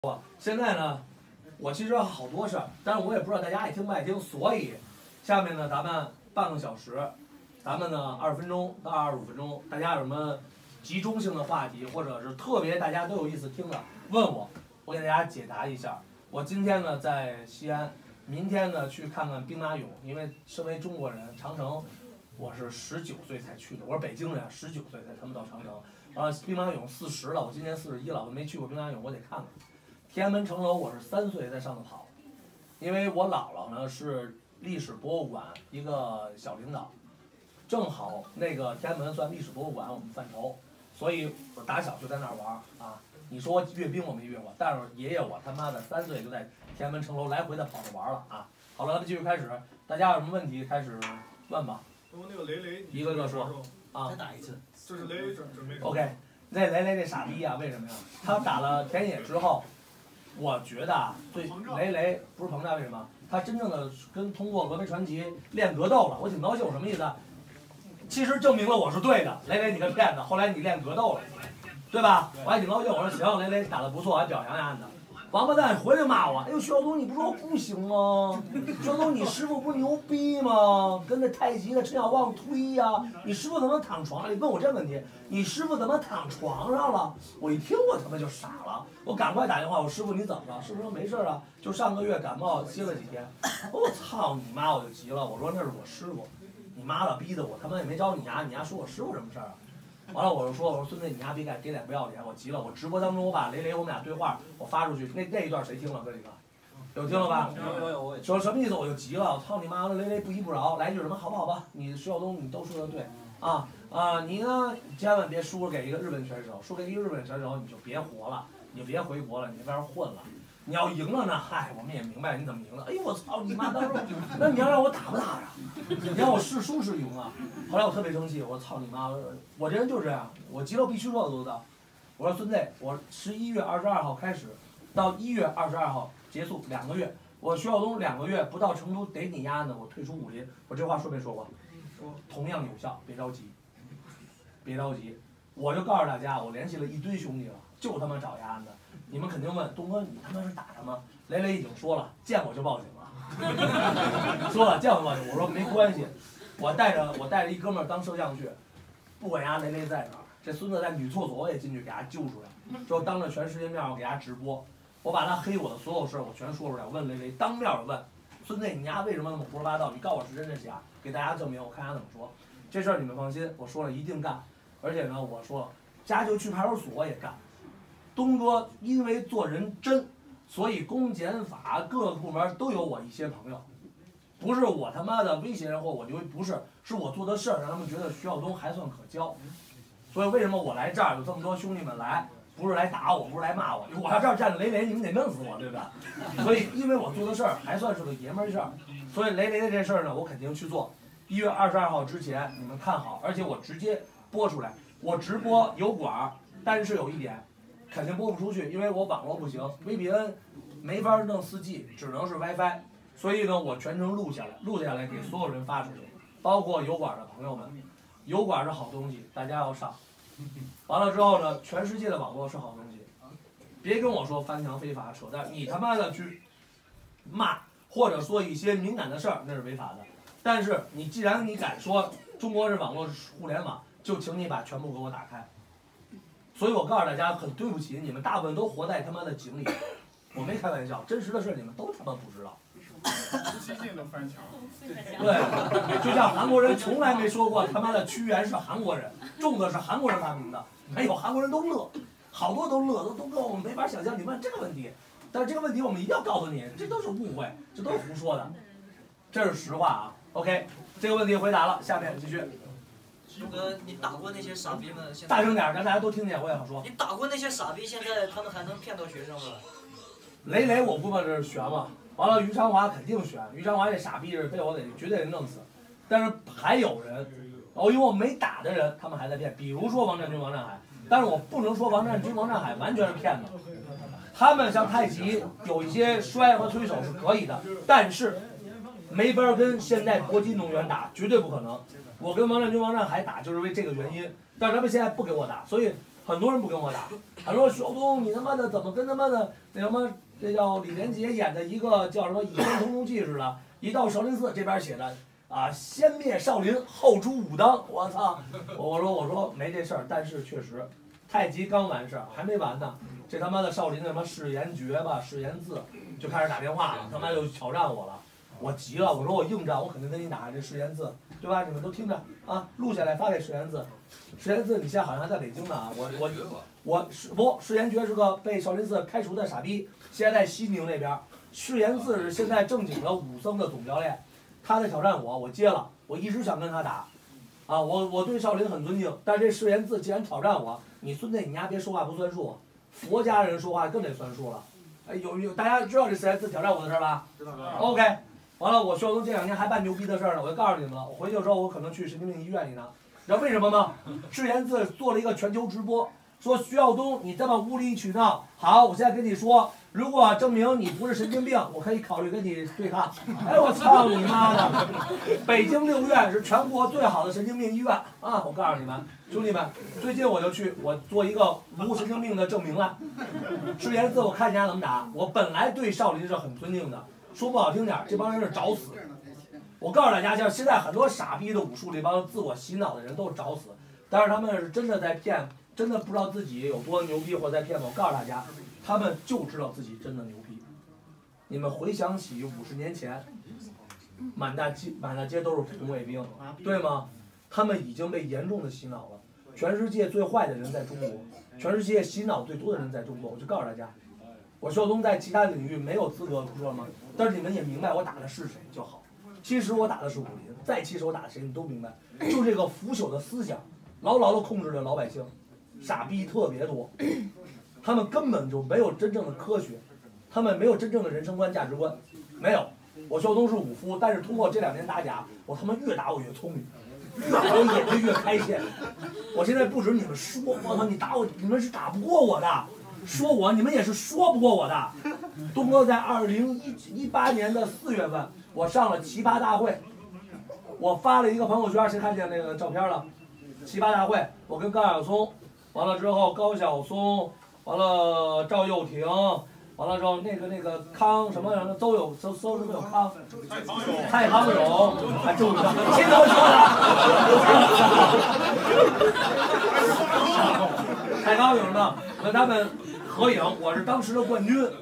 现在呢，我其实有好多事儿，但是我也不知道大家爱听不爱听，所以下面呢，咱们半个小时，咱们呢20分钟到25分钟，大家有什么集中性的话题，或者是特别大家都有意思听的，问我，我给大家解答一下。我今天呢在西安，明天呢去看看兵马俑，因为身为中国人，长城我是19岁才去的，我是北京人，19岁才他们到长城。兵马俑40了，我今年41了，我没去过兵马俑，我得看看。天安门城楼我是3岁在上头跑，因为我姥姥呢是历史博物馆一个小领导，正好那个天安门算历史博物馆我们范畴，所以我打小就在那儿玩啊。你说阅兵我没阅过，但是爷爷我他妈的3岁就在天安门城楼来回的跑着玩了啊。好了，咱们继续开始，大家有什么问题开始问吧。 那个雷一个个说啊。 再打一次。 这是雷准备。 OK， 那雷这傻逼啊，为什么呀？他打了田野之后。我觉得啊，对雷不是膨胀，为什么？他真正的跟通过峨眉传奇练格斗了，我挺高兴。什么意思？其实证明了我是对的，雷你个骗子！后来你练格斗了，对吧？我还挺高兴。我说行，雷打得不错，我还表扬人家呢。王八蛋回来骂我，哎呦，徐晓东，你不说我不行吗？徐晓东，你师傅不牛逼吗？跟那太极的陈小旺推呀、你师傅怎么躺床上？你问我这问题，你师傅怎么躺床上了？我一听我他妈就傻了，我赶快打电话，我师傅你怎么了？师傅说没事啊，就上个月感冒歇了几天。我操你妈！我就急了，我说那是我师傅，你妈了逼的，我他妈也没招你丫，你丫说我师傅什么事儿啊？完了，我就说孙子，你丫别给脸不要脸！我急了，我直播当中我把雷我们俩对话我发出去，那一段谁听了？哥几个，有听了吧？ 有。 说什么意思？我就急了，我操你妈的！雷不依不饶，来句什么？好不好吧？你徐晓东你都说的对啊，你呢千万别输给一个日本选手，输给一个日本选手你就别活了，你就别回国了，你就在这混了。你要赢了呢，嗨，我们也明白你怎么赢的。哎呦我操你妈！当时那你要让我打不打呀？你让我是输是赢啊？后来我特别生气，我操你妈！我这人就是这样，我急了必须说的做到。我说孙子，我11月22号开始，到1月22号结束2个月，我徐晓东2个月不到成都逮你丫呢，我退出武林。我这话说没说过？说同样有效，别着急，别着急。我就告诉大家，我联系了一堆兄弟了，就他妈找丫的。你们肯定问东哥，你他妈是打他吗？雷已经说了，见我就报警了。说了见我报警，我说没关系，我带着一哥们儿当摄像去，不管丫雷在哪儿，这孙子在女厕所我也进去给他揪出来，就当着全世界面我给他直播，我把他黑我的所有事儿我全说出来，我问雷当面问，孙子你丫为什么那么胡说八道？你告诉我是真是假，给大家证明，我看他怎么说。这事儿你们放心，我说了一定干，而且呢我说了，家就去派出所也干。东哥因为做人真，所以公检法各个部门都有我一些朋友，不是我他妈的威胁人或我牛，不是，是我做的事儿让他们觉得徐晓东还算可交。所以为什么我来这儿有这么多兄弟们来，不是来打我，不是来骂我，我要这儿站着雷你们得弄死我，对不对？所以因为我做的事儿还算是个爷们儿事儿，所以雷的这事儿呢，我肯定去做。1月22号之前你们看好，而且我直接播出来，我直播有管，但是有一点。肯定播不出去，因为我网络不行 ，VPN 没法弄4G，只能是 WiFi， 所以呢，我全程录下来给所有人发出去，包括油管的朋友们，油管是好东西，大家要上。完了之后呢，全世界的网络是好东西，别跟我说翻墙非法扯淡，你他妈的去骂或者说一些敏感的事儿，那是违法的。但是你既然你敢说中国是网络互联网，就请你把全部给我打开。所以我告诉大家，很对不起，你们大部分都活在他妈的井里，我没开玩笑，真实的事你们都他妈不知道。 无期限的翻墙。 对，就像韩国人从来没说过他妈的屈原是韩国人，粽子是韩国人发明的，没有韩国人都乐，好多都乐，都跟我们没法想象你问这个问题，但是这个问题我们一定要告诉你，这都是误会，这都是胡说的，这是实话啊。OK， 这个问题回答了，下面继续。 东哥，你打过那些傻逼们？现在大声点，让大家都听见，我也好说。 你打过那些傻逼，现在他们还能骗到学生吗？ 雷我估摸着是悬了，完了于长华肯定悬，于长华这傻逼是被我绝对得弄死。但是还有人，因为我没打的人，他们还在骗，比如说王占军、王占海，但是我不能说王占军、王占海完全是骗子。他们像太极有一些摔和推手是可以的，但是没法跟现在国际运动员打，绝对不可能。我跟王占军、王占海打就是为这个原因，但是他们现在不给我打，所以很多人不跟我打，很多人说徐晓东你他妈的怎么跟他妈的那什么这叫李连杰演的一个叫什么《倚天屠龙记》似的，一到少林寺这边写着啊先灭少林后诛武当，我操！我说没这事儿，但是确实太极刚完事儿还没完呢，这他妈的少林的什么释延诀吧释延字就开始打电话了，他妈就挑战我了。我急了，我说我应战，我肯定跟你打这释延字，对吧？你们都听着啊，录下来发给释延字。释延字你现在好像还在北京呢啊，释延诀是个被少林寺开除的傻逼，现在在西宁那边。释延字是现在正经的武僧的总教练，他在挑战我，我接了，我一直想跟他打，啊，我对少林很尊敬，但是这释延字既然挑战我，你孙子你丫别说话不算数，佛家人说话更得算数了。哎，大家知道这释延字挑战我的事儿吧？ 知道。 OK。完了，我徐晓东这2天还办牛逼的事儿呢，我就告诉你们了。我回去的时候，我可能去神经病医院里呢。你知道为什么吗？释延字做了一个全球直播，说徐晓东你这么无理取闹，好，我现在跟你说，如果证明你不是神经病，我可以考虑跟你对抗。哎，我操你妈的！北京6院是全国最好的神经病医院啊！我告诉你们，兄弟们，最近我就去，我做一个无神经病的证明了。释延字我看人家怎么打，我本来对少林是很尊敬的。说不好听点，这帮人是找死。我告诉大家，像现在很多傻逼的武术这帮自我洗脑的人都是找死，但是他们是真的在骗，真的不知道自己有多牛逼或者在骗我。我告诉大家，他们就知道自己真的牛逼。你们回想起50年前，满大街都是红卫兵，对吗？他们已经被严重的洗脑了。全世界最坏的人在中国，全世界洗脑最多的人在中国。我就告诉大家。我徐晓东在其他领域没有资格说吗？但是你们也明白我打的是谁就好。其实我打的是武林，再其实我打的谁你都明白，就这个腐朽的思想，牢牢地控制着老百姓，傻逼特别多，他们根本就没有真正的科学，他们没有真正的人生观价值观，没有。我徐晓东是武夫，但是通过这2年打假，我他妈越打我越聪明，越打我眼睛越开线。我现在不止你们说，我操，你打我，你们是打不过我的。说我，你们也是说不过我的。东哥在2018年的4月份，我上了奇葩大会，我发了一个朋友圈，谁看见那个照片了？奇葩大会，我跟高晓松，完了之后高晓松，完了赵又廷，完了之后那个康什么什么都有，搜什么有康，蔡康永，还真不知道，听我说的。蔡康永呢，和他们合影，我是当时的冠军，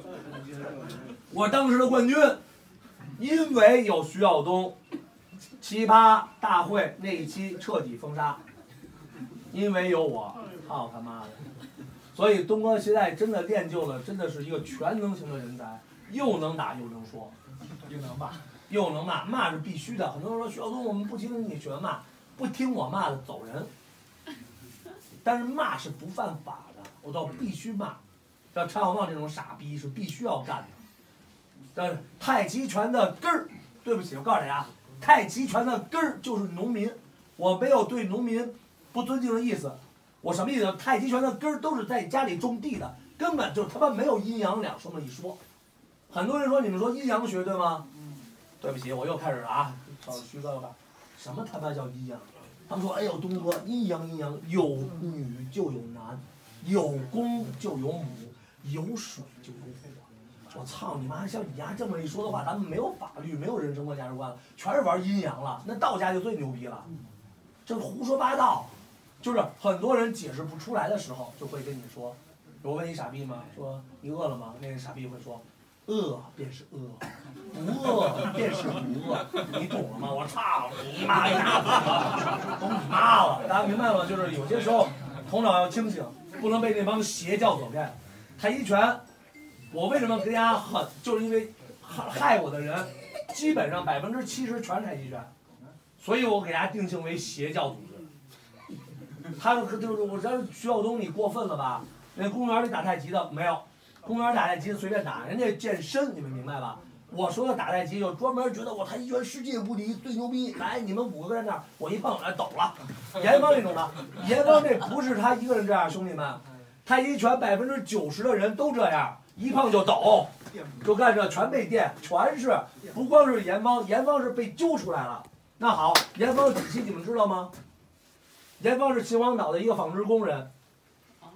因为有徐晓东，奇葩大会那一期彻底封杀，因为有我，操他妈的！所以东哥现在真的练就了，真的是一个全能型的人才，又能打又能说，又能骂，骂是必须的。很多人说徐晓东我们不听你学骂，不听我骂的走人。但是骂是不犯法的，我倒必须骂。像陈小旺这种傻逼是必须要干的。但是太极拳的根儿，对不起，我告诉大家，太极拳的根儿就是农民。我没有对农民不尊敬的意思。我什么意思？太极拳的根儿都是在家里种地的，根本就他妈没有阴阳两这么一说。很多人说你们说阴阳学对吗？对不起，我又开始了啊，徐哥吧，什么他妈叫阴阳？他们说：“哎呦，东哥，阴阳，有女就有男，有公就有母，有水就有火。我操你妈！像你丫这么一说的话，咱们没有法律，没有人生观价值观了，全是玩阴阳了。那道家就最牛逼了，这是胡说八道。就是很多人解释不出来的时候，就会跟你说：我问你傻逼吗？说你饿了吗？那个傻逼会说：饿便是饿，不饿便是不饿。你懂了吗？我操你妈呀！懂你妈了！大家明白吗？就是有些时候头脑要清醒，不能被那帮邪教所骗。太极拳，我为什么跟大家狠？就是因为害我的人，基本上70%全是太极拳，所以我给大家定性为邪教组织。他就是我这徐晓东，你过分了吧？那公园里打太极的没有，公园打太极随便打，人家健身，你们明白吧？我说的打太极就专门觉得我太极拳世界无敌最牛逼，来你们5个在那儿，我一碰哎抖了。严方那种的，严方这不是他一个人这样，兄弟们，太极拳90%的人都这样，一碰就抖，就干这全被电，全是，不光是严方，严方是被揪出来了。那好，严方的底细你们知道吗？严方是秦皇岛的一个纺织工人，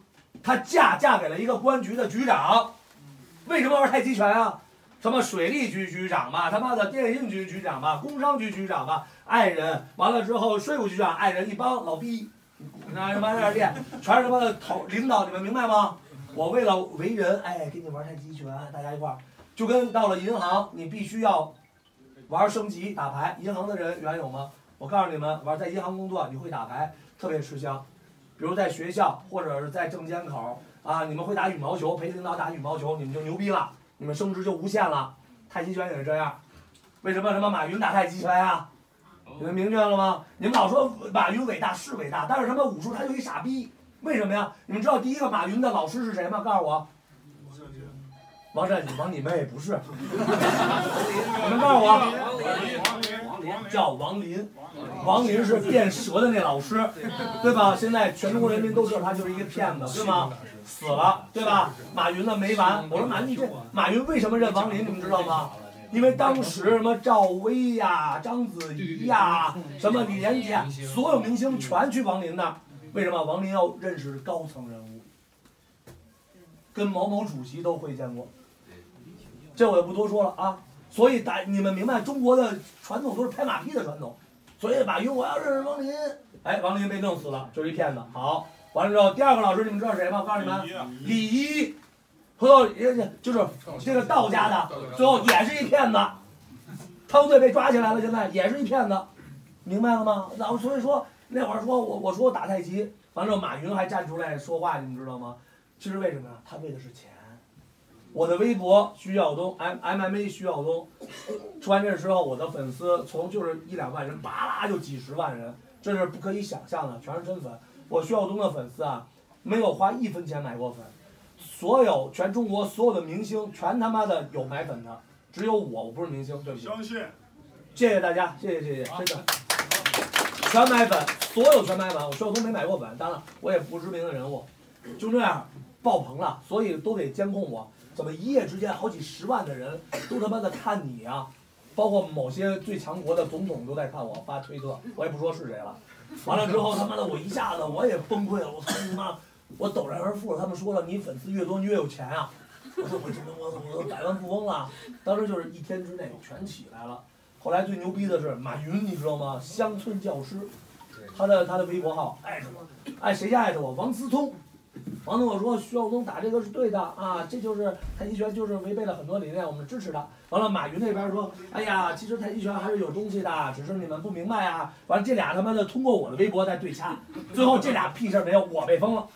她嫁给了一个公安局的局长。为什么玩太极拳啊？什么水利局局长吧，他妈的电信局局长吧，工商局局长吧，爱人完了之后税务局长，爱人一帮老逼，那他妈在这练，全是他妈的领导，你们明白吗？我为了为人，哎，跟你玩太极拳，大家一块儿，就跟到了银行，你必须要玩升级打牌。银行的人原有吗？我告诉你们，在银行工作，你会打牌，特别吃香。比如在学校或者是在证监口啊，你们会打羽毛球，陪领导打羽毛球，你们就牛逼了。你们升职就无限了，太极拳也是这样。为什么马云打太极拳呀？你们明确了吗？你们老说马云伟大是伟大，但是什么武术他就一傻逼，为什么呀？你们知道第一个马云的老师是谁吗？告诉我。王善你王你妹不是？你们告诉我。叫王林。王林是变蛇的那老师，对吧？现在全中国人民都知道他就是一个骗子，对吗？死了，对吧？马云的没完。我说马云为什么认王林？你们知道吗？因为当时什么赵薇呀、章子怡呀、什么李连杰，所有明星全去王林那儿。为什么？王林要认识高层人物，跟某某主席都会见过。这我也不多说了啊。所以你们明白中国的传统都是拍马屁的传统。所以马云我要认识王林，哎，王林被弄死了，就是一骗子。好，完了之后，第二个老师你们知道谁吗？我告诉你们，李仪，回头就是这个道家的，最后也是一骗子，汤队被抓起来了，现在也是一骗子，明白了吗？然后所以说那会儿说我说我打太极，完了马云还站出来说话，你们知道吗？其实为什么呀？他为的是钱。我的微博徐晓东 MMA 徐晓东，出完这之后，我的粉丝从就是1、2万人，巴拉就几10万人，这是不可以想象的，全是真粉。我徐晓东的粉丝啊，没有花1分钱买过粉，全中国所有的明星全他妈的有买粉的，只有我不是明星，对不起。 相信。 谢谢大家，谢谢，真的，全买粉，所有全买粉，我徐晓东没买过粉，当然我也不知名的人物，就这样爆棚了，所以都得监控我。怎么一夜之间好几10万的人都他妈的看你啊？包括某些最强国的总统都在看我发推特，我也不说是谁了。完了之后他妈的我一下子我也崩溃了，我操你妈！我陡然而富了。他们说了，你粉丝越多你越有钱啊！我说我百万富翁了。当时就是1天之内全起来了。后来最牛逼的是马云，你知道吗？乡村教师，他的微博号艾特我，哎谁家艾特我？王思聪。王总我说徐晓东打这个是对的啊，这就是太极拳，就是违背了很多理念，我们支持他。完了，马云那边说，哎呀，其实太极拳还是有东西的，只是你们不明白啊。完了，这俩他妈的通过我的微博在对掐，最后这俩屁事没有，我被封了，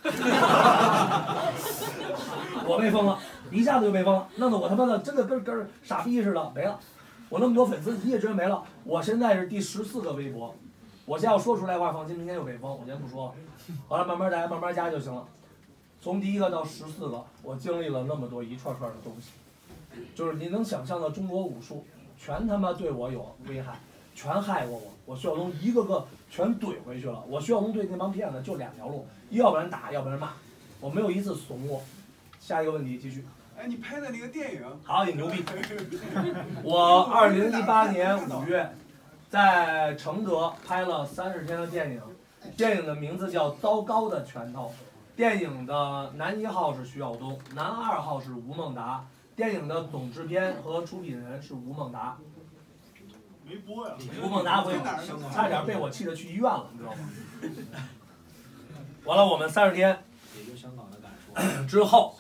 我被封了，一下子就被封了，弄得我他妈的真的跟傻逼似的没了。我那么多粉丝一夜之间没了，我现在是第14个微博，我现在要说出来的话，放心，明天就被封，我先不说了。完了，慢慢来，慢慢加就行了。从第1个到14个，我经历了那么多一串串的东西，就是你能想象到中国武术全他妈对我有危害，全害过我。我徐晓东一个个全怼回去了。我徐晓东对那帮骗子就2条路，要不然打，要不然骂，我没有一次怂过。下一个问题继续。 哎，你拍的那个电影， 好，你牛逼！我2018年5月在承德拍了30天的电影，电影的名字叫《糟糕的拳头》。电影的男1号是徐晓东，男2号是吴孟达。电影的总制片和出品人是吴孟达。 没播呀。 吴孟达差点被我气得去医院了，你知道吗？完了，我们30天之后，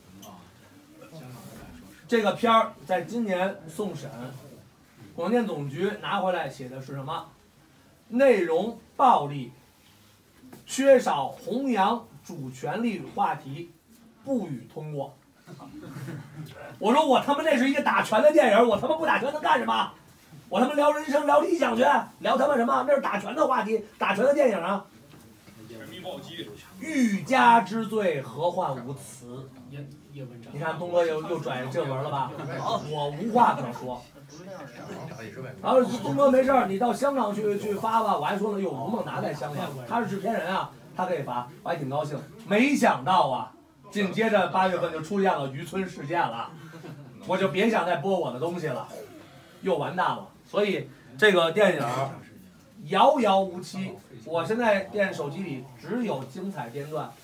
这个片儿在今年送审，广电总局拿回来写的是什么？内容暴力，缺少弘扬主旋律话题，不予通过。我说我他妈那是一个打拳的电影，我他妈不打拳能干什么？我他妈聊人生聊理想去，聊他妈什么？那是打拳的话题，打拳的电影啊。欲加之罪，何患无辞？你看东哥又拽正文了吧？我无话可说。然后东哥没事儿，你到香港去发吧。我还说了，有吴孟达在香港，他是制片人啊，他可以发，我还挺高兴。没想到啊，紧接着8月份就出现了渔村事件了，我就别想再播我的东西了，又完蛋了。所以这个电影遥遥无期，我现在手机里只有精彩片段，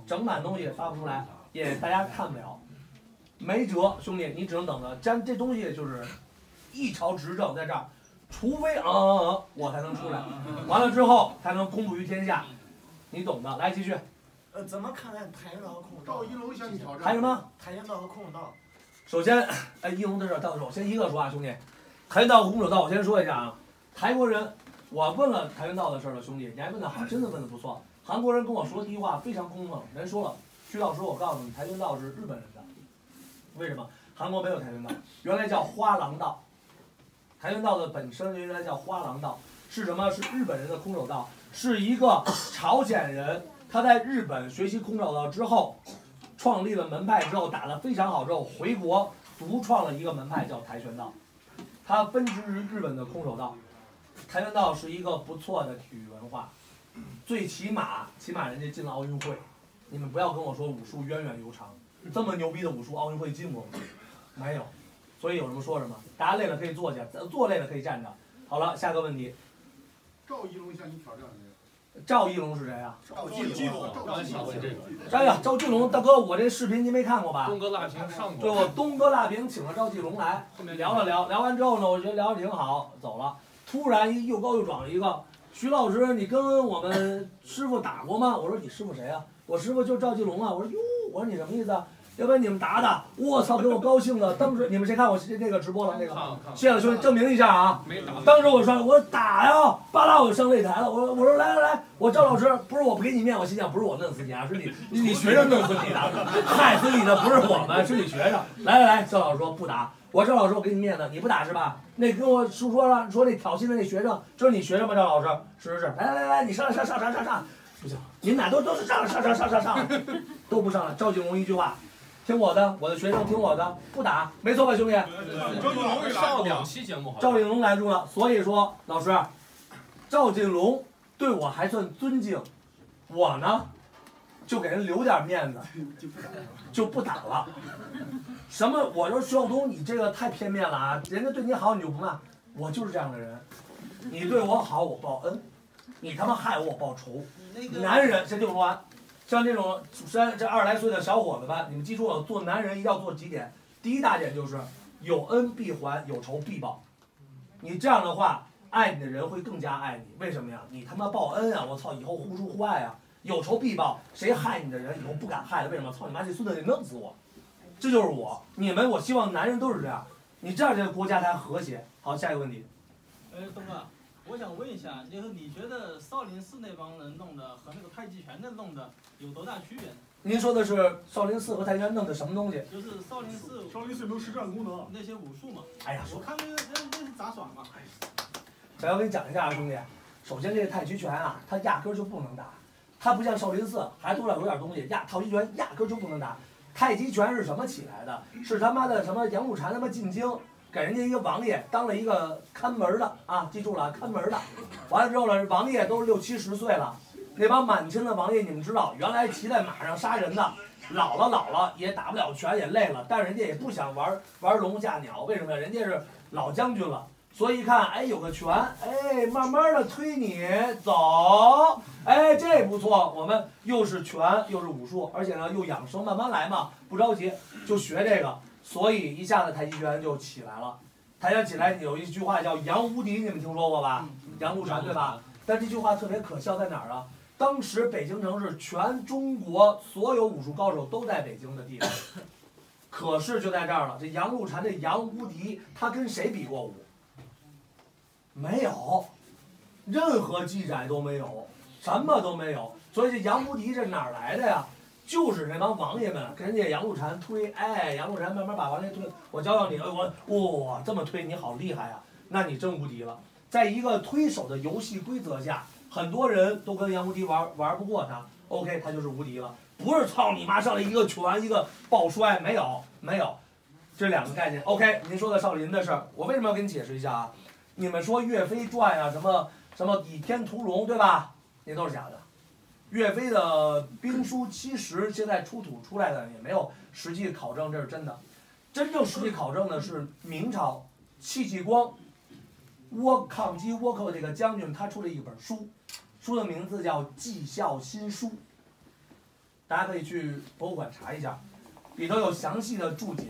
整版东西发不出来，也大家看不了，没辙，兄弟，你只能等着。这东西就是一朝执政在这儿，除非我才能出来，完了之后才能公布于天下，你懂的。来继续。 怎么看待跆拳道和空手道？ 赵一龙向你挑战。 还有什么？ 跆拳道和空手道。 首先，一龙的事到时候先一个说啊，兄弟，跆拳道和空手道我先说一下啊。泰国人，我问了跆拳道的事了，兄弟，你还问的好，真的问的不错。韩国人跟我说第一话非常空洞，人说了，徐老师，我告诉你，跆拳道是日本人的，为什么？韩国没有跆拳道，原来叫花郎道。跆拳道的本身原来叫花郎道，是什么？是日本人的空手道，是一个朝鲜人。他在日本学习空手道之后，创立了门派之后打得非常好之后，回国独创了一个门派叫跆拳道，它分支于日本的空手道。跆拳道是一个不错的体育文化，最起码人家进了奥运会，你们不要跟我说武术源远流长，这么牛逼的武术奥运会进过吗？没有，所以有什么说什么，大家累了可以坐下，坐累了可以站着。好了，下个问题。 赵一龙向你挑战。 赵一龙是谁啊？ 赵继龙。 哎呀，赵继龙大哥，我这视频您没看过吧？ 东哥辣评上过。 对，我东哥辣评请了赵继龙来，聊了聊，聊完之后呢，我觉得聊得挺好，走了。突然又高又壮一个，徐老师，你跟我们师傅打过吗？我说你师傅谁啊？我师傅就是赵继龙啊。我说哟，我说你什么意思啊？要不然你们打打，我操，给我高兴的。当时你们谁看我那个直播了？那个，谢了兄弟，证明一下啊。当时我说打呀，巴拉我就上擂台了。我说来，我赵老师，不是我不给你面，我心想不是我弄死你啊，是你学生弄死你的，害死你的不是我们，是你学生。来，赵老师说不打。我赵老师，我给你面子，你不打是吧？那跟我说那挑衅的那学生，这是你学生吗？赵老师，是。来，你上，不行，你们俩都是上，都不上了。赵继龙一句话。听我的，我的学生听我的，不打，没错吧，兄弟？ 赵继龙上2期节目， 赵继龙拦住了，所以说老师，赵继龙对我还算尊敬，我呢，就给人留点面子，就不打了。什么？我说徐晓东，你这个太片面了啊！人家对你好，你就不骂，我就是这样的人。你对我好，我报恩；你他妈害我，我报仇。男人先听我说完。像这种这20来岁的小伙子们，你们记住了，做男人一定要做几点。第一大点就是有恩必还，有仇必报。你这样的话，爱你的人会更加爱你。为什么呀？你他妈报恩啊！我操，以后互助互爱啊！有仇必报，谁害你的人以后不敢害了。为什么？操你妈，这孙子得弄死我！这就是我。你们，我希望男人都是这样。你这样这个国家才和谐。好，下一个问题。 东哥，我想问一下，就是你觉得少林寺那帮人弄的和那个太极拳的弄的有多大区别呢？ 您说的是少林寺和太极拳弄的什么东西？ 就是少林寺没有实战功能， 那些武术嘛。 哎呀， 我看那是杂耍嘛。 想要跟你讲一下啊，兄弟。首先，这个太极拳啊，它压根儿就不能打，它不像少林寺还多了有点东西，太极拳压根儿就不能打。太极拳是什么起来的？是他妈的什么杨露禅他妈进京。给人家一个王爷当了一个看门的啊，记住了，看门的。完了之后呢，王爷都60、70岁了，那帮满清的王爷，你们知道，原来骑在马上杀人的，老了也打不了拳，也累了，但是人家也不想玩龙吓鸟，为什么呀？人家是老将军了，所以一看，哎，有个拳，哎，慢慢的推你走，哎，这不错，我们又是拳又是武术，而且呢又养生，慢慢来嘛，不着急，就学这个。所以一下子太极拳就起来了，太极拳起来有一句话叫杨无敌，你们听说过吧？杨露禅对吧？但这句话特别可笑在哪儿啊？当时北京城是全中国所有武术高手都在北京的地方，可是就在这儿了，这杨露禅这杨无敌，他跟谁比过武？没有，任何记载都没有，什么都没有。所以这杨无敌这哪儿来的呀？就是这帮王爷们跟人家杨露禅推，哎，杨露禅慢慢把王爷推，我教教你，哇，这么推你好厉害呀，那你真无敌了。在一个推手的游戏规则下，很多人都跟杨无敌玩不过他 ，OK， 他就是无敌了。不是操你妈上来一个拳一个抱摔，没有，这两个概念。OK， 您说的少林的事儿，我为什么要给你解释一下啊？你们说岳飞传啊，什么倚天屠龙，对吧？那都是假的。岳飞的兵书70现在出土出来的也没有实际考证，这是真的。真正实际考证的是明朝戚继光抗击倭寇这个将军，他出了一本书，书的名字叫《纪效新书》。 大家可以去博物馆查一下，里头有详细的注解。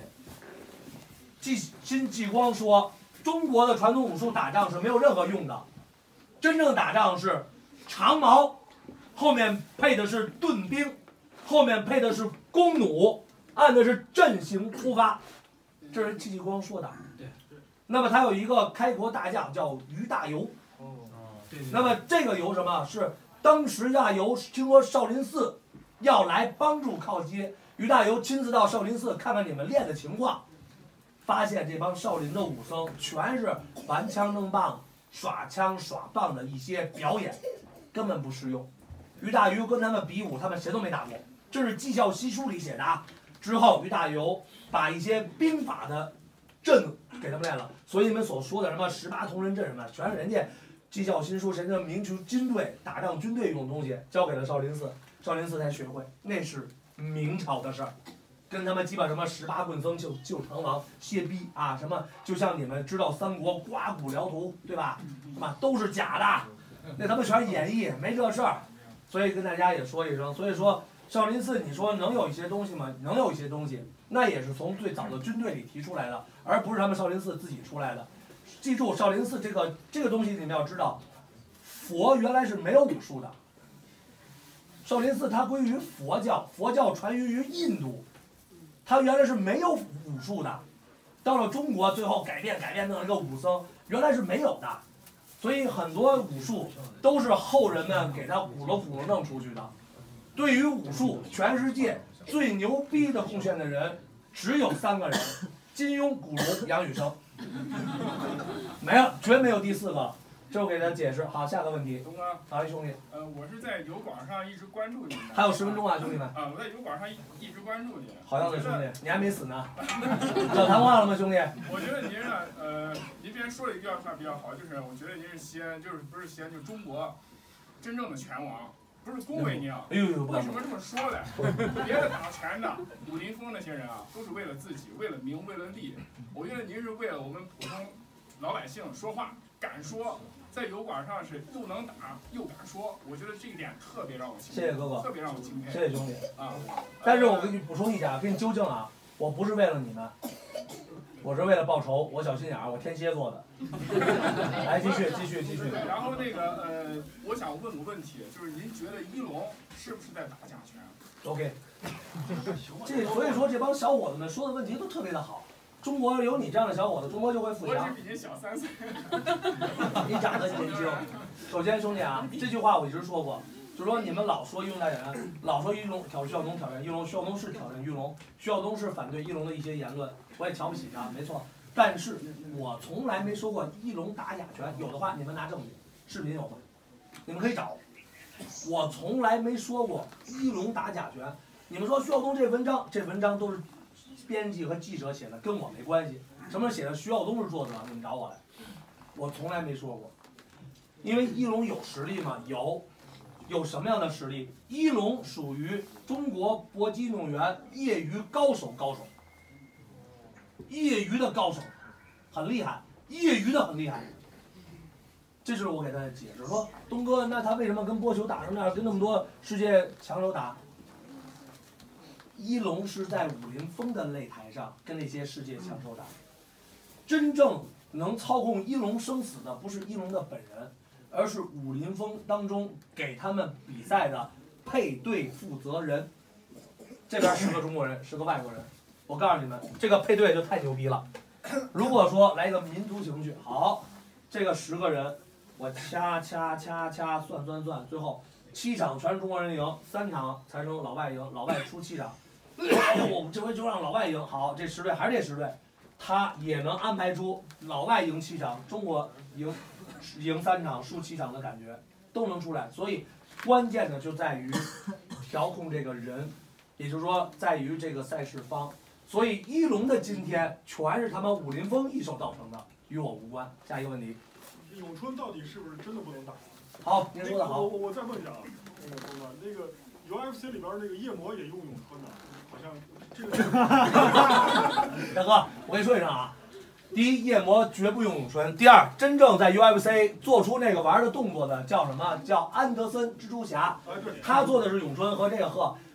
辛继光说，中国的传统武术打仗是没有任何用的，真正打仗是长矛，后面配的是盾兵，后面配的是弓弩，按的是阵型出发。这是戚继光说的。 对。 那么他有一个开国大将叫于大猷。 对。 那么这个猷什么？是当时大猷听说少林寺要来帮助靠街，于大猷亲自到少林寺看看你们练的情况，发现这帮少林的武僧全是还枪扔棒、耍枪耍棒的一些表演，根本不实用。于大猷跟他们比武，他们谁都没打过，这是《绩效西书》里写的。之后，于大猷把一些兵法的阵给他们练了，所以你们所说的什么18铜人阵什么，全是人家《绩效新书》神圣明除军队打仗军队用的东西，交给了少林寺，少林寺才学会，那是明朝的事儿。跟他们基本什么18棍僧救唐王歇逼啊，什么就像你们知道三国刮骨疗图对吧？是吧？都是假的，那他们全是演绎，没这事儿。所以跟大家也说一声，所以说少林寺你说能有一些东西吗？能有一些东西，那也是从最早的军队里提出来的，而不是他们少林寺自己出来的。记住，少林寺这个东西你们要知道，佛原来是没有武术的。少林寺它归于佛教，佛教传于印度。他原来是没有武术的，到了中国最后改变弄了个武僧，原来是没有的，所以很多武术都是后人们给他鼓捣弄出去的。对于武术，全世界最牛逼的贡献的人只有3个人：金庸、古龙、杨宇生，没了，绝没有第4个了。这我给他解释。好，下个问题。 东哥， 好，兄弟。 我是在油管上一直关注你的。 还有10分钟啊，兄弟们。 我在油管上一直关注你。 好样的，兄弟，你还没死呢。讲谈话了吗，兄弟？ 我觉得您呢，您之前说了一句话比较好，就是我觉得您是西安，就是不是西安，就是中国真正的拳王。不是恭维您啊！ 哎呦， 为什么这么说呢？别的打拳的、武林风那些人啊，都是为了自己，为了名，为了利。我觉得您是为了我们普通老百姓说话，敢说。在油管上是又能打又敢说，我觉得这一点特别让我钦佩。 谢谢哥哥， 特别让我钦佩。 谢谢兄弟啊！ 但是我给你补充一下，给你纠正啊，我不是为了你们，我是为了报仇。我小心眼儿，我天蝎座的。来，继续。 然后我想问个问题，就是您觉得一龙是不是在打假拳 ？OK。所以说这帮小伙子们说的问题都特别的好。中国有你这样的小伙子，中国就会富强。 我只比您小3岁。 你长得年轻。首先，兄弟啊，这句话我一直说过，就是说你们老说恽代人，老说徐晓东挑战玉龙，徐晓东是挑战玉龙，徐晓东是反对一龙的一些言论，我也瞧不起他，没错。但是我从来没说过一龙打假拳，有的话你们拿证据，视频有吗？你们可以找。我从来没说过一龙打假拳。你们说徐晓东这文章都是编辑和记者写的，跟我没关系。什么写的徐晓东是作者，你们找我来。我从来没说过，因为一龙有实力吗？有什么样的实力？一龙属于中国搏击运动员业余高手，业余的高手，很厉害，业余的很厉害。这是我给他的解释。说东哥，那他为什么跟波球打成那样，跟那么多世界强手打？一龙是在武林风的擂台上跟那些世界强手打，真正能操控一龙生死的不是一龙的本人，而是武林风当中给他们比赛的配对负责人。这边10个中国人，10个外国人，我告诉你们，这个配对就太牛逼了。如果说来一个民族情绪，好，这个10个人，我掐，算，最后7场全是中国人赢，3场才成老外赢，老外出7场。我们这回就让老外赢，好，这10队还是这10队，他也能安排出老外赢7场，中国赢3场，输7场的感觉都能出来。所以关键的就在于调控这个人，也就是说在于这个赛事方。所以一龙的今天全是他们武林风一手造成的，与我无关。下一个问题， 咏春到底是不是真的不能打？ 好，您说的好。 我再问一下啊，那个 UFC 里边那个夜魔也用咏春的。好像这个大哥，我跟你说一声啊，第一，夜魔绝不用咏春；第二，真正在 UFC 做出那个玩的动作的叫什么？叫安德森蜘蛛侠，他做的是咏春和这个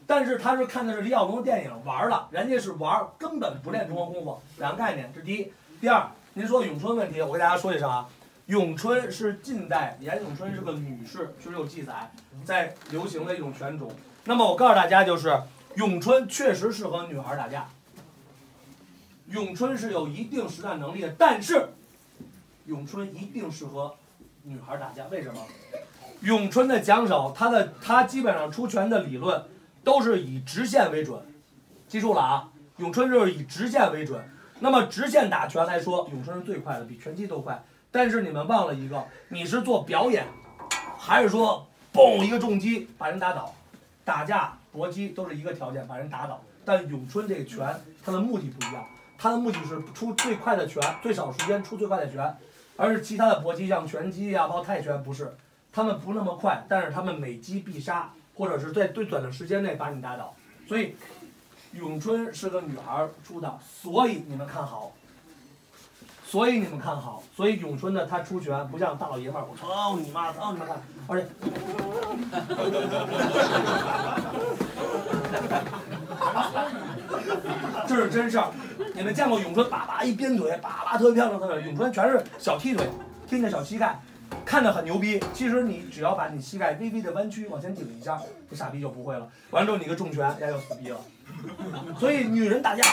但是他是看的是李小龙的电影玩了，人家是玩，根本不练中国功夫，两个概念，这是第一。第二，您说咏春问题，我给大家说一声啊，咏春是近代严咏春是个女士，确实有记载，在流行的一种拳种。那么我告诉大家，就是咏春确实适合女孩打架，咏春是有一定实战能力的，但是咏春一定适合女孩打架，为什么？咏春的讲手，他基本上出拳的理论都是以直线为准，记住了啊，咏春就是以直线为准。那么直线打拳来说，咏春是最快的，比拳击都快。但是你们忘了一个，你是做表演，还是说嘣一个重击把人打倒？打架搏击都是一个条件，把人打倒。但咏春这个拳，它的目的不一样，它的目的是出最快的拳，最少时间出最快的拳，而是其他的搏击像拳击呀、包括泰拳不是，他们不那么快，但是他们每击必杀，或者是在最短的时间内把你打倒。所以咏春是个女孩出的，所以你们看好。所以你们看好，所以咏春的他出拳不像大老爷们儿，我操你妈，操你妈看，而且，这是真事儿。你们见过咏春叭叭一鞭腿，叭叭特别漂亮，特别咏春全是小踢腿，踢着小膝盖，看着很牛逼。其实你只要把你膝盖微微的弯曲往前顶一下，这傻逼就不会了。完了之后你个重拳，人家就死逼了。所以女人打架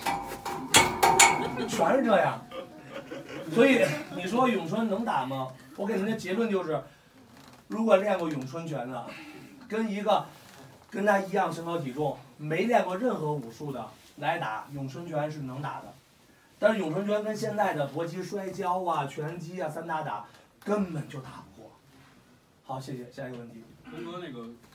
全是这样。所以你说咏春能打吗？我给您的结论就是，如果练过咏春拳的，跟一个跟他一样身高体重没练过任何武术的来打咏春拳是能打的，但是咏春拳跟现在的搏击、摔跤啊、拳击啊、散打根本就打不过。好，谢谢，下一个问题。 东哥，那个